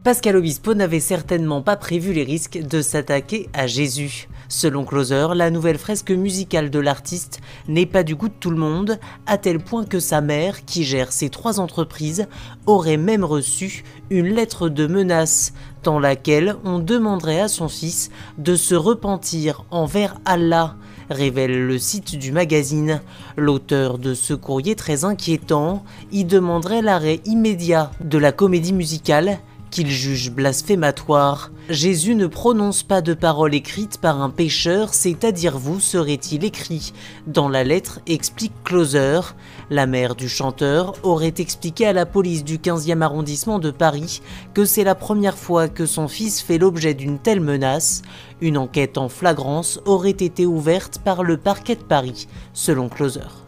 Pascal Obispo n'avait certainement pas prévu les risques de s'attaquer à Jésus. Selon Closer, la nouvelle fresque musicale de l'artiste n'est pas du goût de tout le monde, à tel point que sa mère, qui gère ses 3 entreprises, aurait même reçu une lettre de menace, dans laquelle on demanderait à son fils de se repentir envers Allah, révèle le site du magazine. L'auteur de ce courrier très inquiétant y demanderait l'arrêt immédiat de la comédie musicale qu'il juge blasphématoire. Jésus ne prononce pas de paroles écrites par un pécheur, c'est-à-dire vous, serait-il écrit dans la lettre, explique Closer. La mère du chanteur aurait expliqué à la police du 15e arrondissement de Paris que c'est la première fois que son fils fait l'objet d'une telle menace. Une enquête en flagrance aurait été ouverte par le parquet de Paris, selon Closer.